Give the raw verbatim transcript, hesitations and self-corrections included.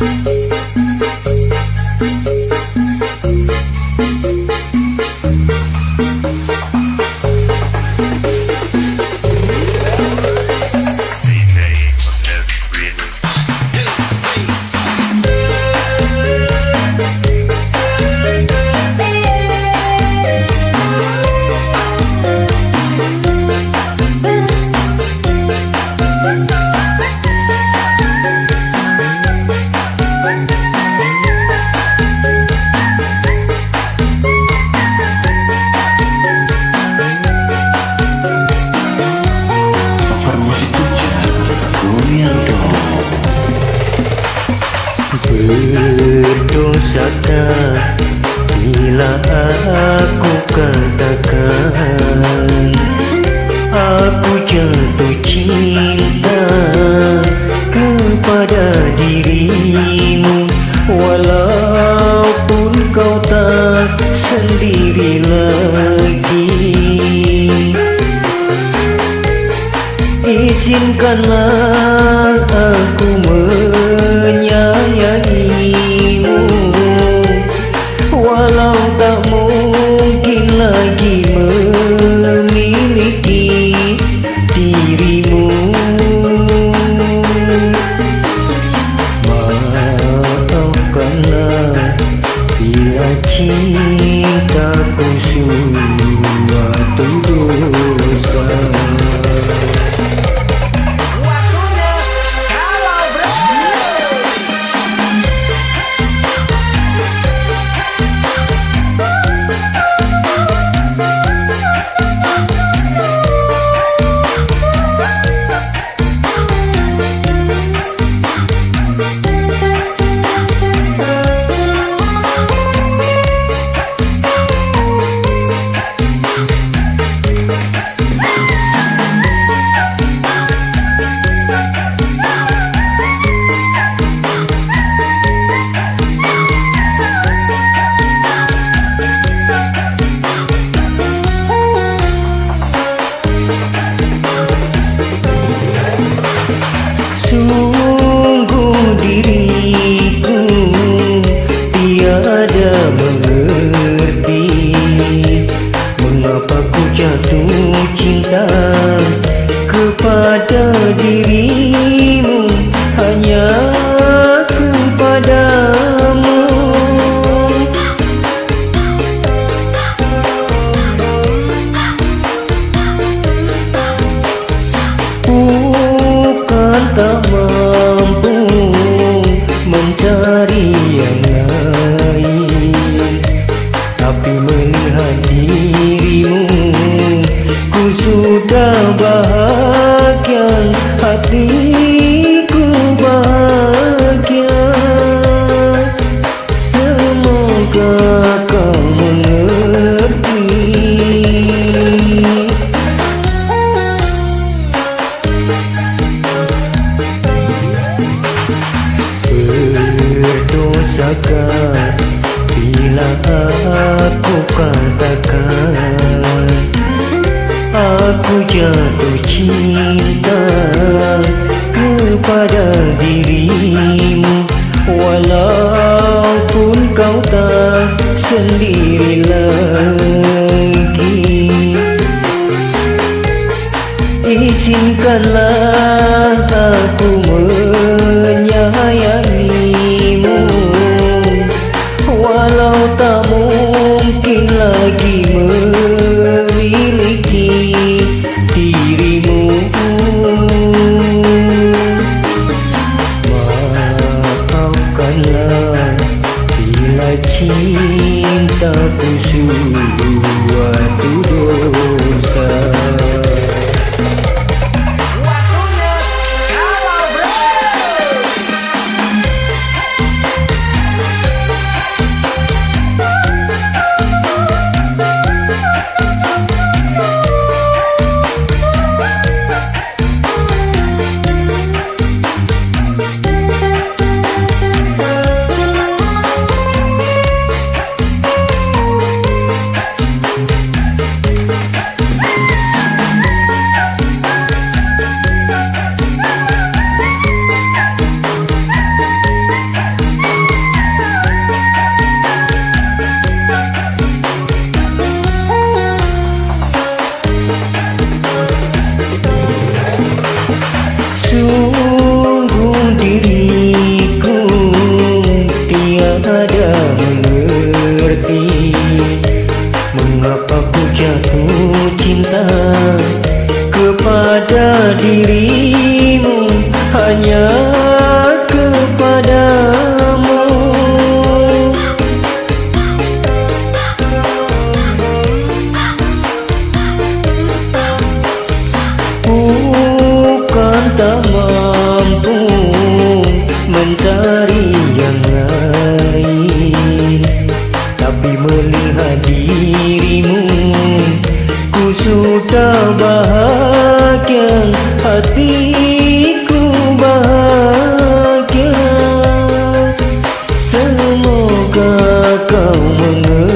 Berdosakah bila aku katakan aku jatuh cinta kepada dirimu, walaupun kau tak sendiri lagi. Izinkanlah aku menyayangimu, walau tak mungkin lagi memiliki dirimu. Maafkanlah bila cintaku suatu dosa. Sungguh diriku tiada mengerti mengapa ku jatuh cinta kepada dirimu, hanya kepadamu. Bukan tak mampu mencari yang lain, tapi melihat dirimu ku sudah bahagia, hatiku bahagia. Semoga kau mengerti. Berdosakah bila aku katakan aku jatuh cinta kepada dirimu, walaupun kau tak sendiri lagi. Izinkanlah aku menyayangimu, walau tak mungkin lagi memiliki dirimu. Maafkanlah bila cintaku suatu dosa. Waktunya kalau bro. kepada dirimu, hanya kepadamu. Bukan tak mampu mencari yang lain, tapi melihat dirimu ku sudah bahagia, hatiku bahagia. Semoga kau mengerti